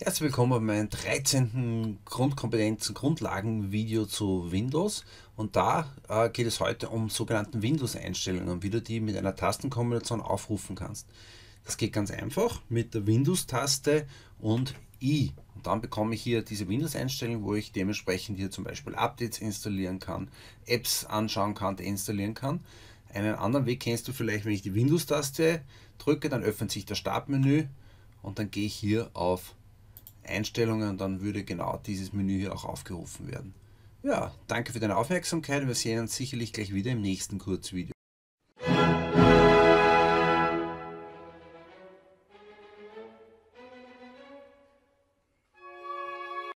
Herzlich willkommen bei meinem 13. Grundkompetenzen-Grundlagen-Video zu Windows. Und da geht es heute um sogenannten Windows-Einstellungen, wie du die mit einer Tastenkombination aufrufen kannst. Das geht ganz einfach mit der Windows-Taste und I. Und dann bekomme ich hier diese Windows-Einstellung, wo ich dementsprechend hier zum Beispiel Updates installieren kann, Apps anschauen kann, deinstallieren kann. Einen anderen Weg kennst du vielleicht, wenn ich die Windows-Taste drücke, dann öffnet sich das Startmenü und dann gehe ich hier auf Einstellungen und dann würde genau dieses Menü hier auch aufgerufen werden. Ja, danke für deine Aufmerksamkeit. Wir sehen uns sicherlich gleich wieder im nächsten Kurzvideo.